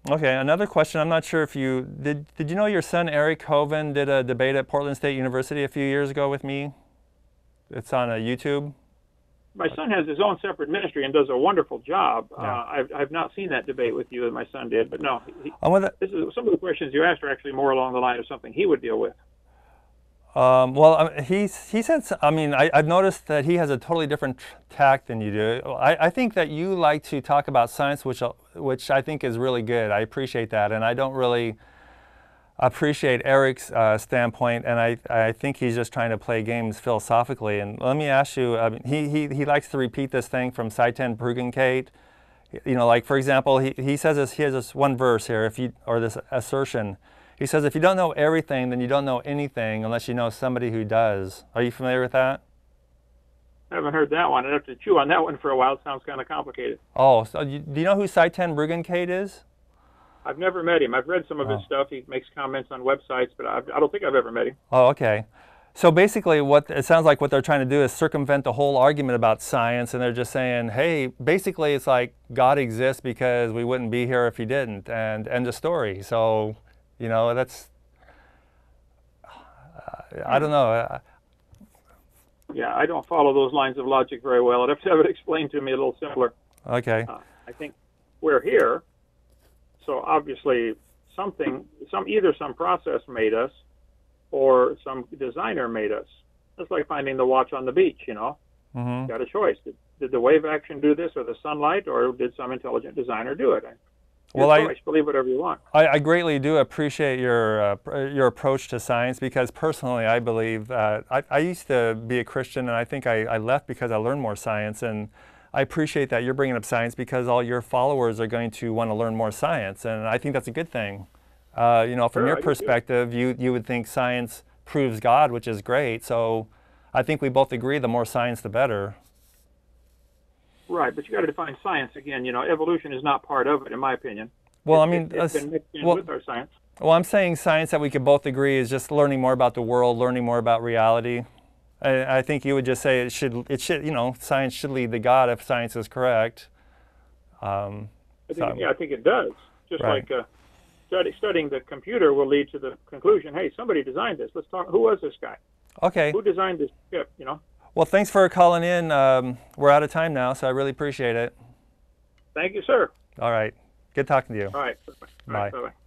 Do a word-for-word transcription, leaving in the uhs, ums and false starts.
Okay, another question. I'm not sure if you, did, did you know your son Eric Hovind did a debate at Portland State University a few years ago with me? It's on a YouTube. My son has his own separate ministry and does a wonderful job. Yeah. Uh, I've, I've not seen that debate with you that my son did, but no. He, I'm with it. this is, some of the questions you asked are actually more along the line of something he would deal with. Um, well, um, he's, he said, I mean, I, I've noticed that he has a totally different tact than you do. I, I think that you like to talk about science, which, which I think is really good. I appreciate that, and I don't really appreciate Eric's uh, standpoint, and I, I think he's just trying to play games philosophically. And let me ask you, I mean, he, he, he likes to repeat this thing from Sye Ten Bruggencate. You know, like, for example, he, he says this, he has this one verse here, if you, or this assertion. He says, if you don't know everything, then you don't know anything unless you know somebody who does. Are you familiar with that? I haven't heard that one. I'd have to chew on that one for a while. It sounds kind of complicated. Oh, so you, do you know who Sye Ten Bruggencate is? I've never met him. I've read some of his Oh. stuff. He makes comments on websites, but I've, I don't think I've ever met him. Oh, okay. So basically, what it sounds like what they're trying to do is circumvent the whole argument about science, and they're just saying, hey, basically it's like God exists because we wouldn't be here if he didn't, and end of story. So, you know, that's, I don't know. Yeah, I don't follow those lines of logic very well. I'd have to have it explained to me a little simpler. Okay. Uh, I think we're here, so obviously something, some either some process made us, or some designer made us. It's like finding the watch on the beach. You know, Mm-hmm. got a choice. Did, did the wave action do this, or the sunlight, or did some intelligent designer do it? Your Well, choice. Believe whatever you want. I, I greatly do appreciate your uh, your approach to science, because personally I believe that I, I used to be a Christian, and I think I, I left because I learned more science, and I appreciate that you're bringing up science because all your followers are going to want to learn more science, and I think that's a good thing. Uh, you know, from Sure, your I do too. perspective, you, you would think science proves God, which is great, so I think we both agree the more science the better. Right, but you got to define science again. You know, evolution is not part of it, in my opinion. Well, It- I mean, it, it's uh, been mixed in well, with our science. well, I'm saying science that we could both agree is just learning more about the world, learning more about reality. I, I think you would just say it should, it should, you know, science should lead to God if science is correct. Um, I think, so, yeah, I think it does. Just Right. like uh, study, studying the computer will lead to the conclusion, hey, somebody designed this. Let's talk. Who was this guy? okay. Who designed this chip? You know. Well, thanks for calling in. Um, we're out of time now, so I really appreciate it. Thank you, sir. All right. Good talking to you. All right. Bye. Bye. Bye.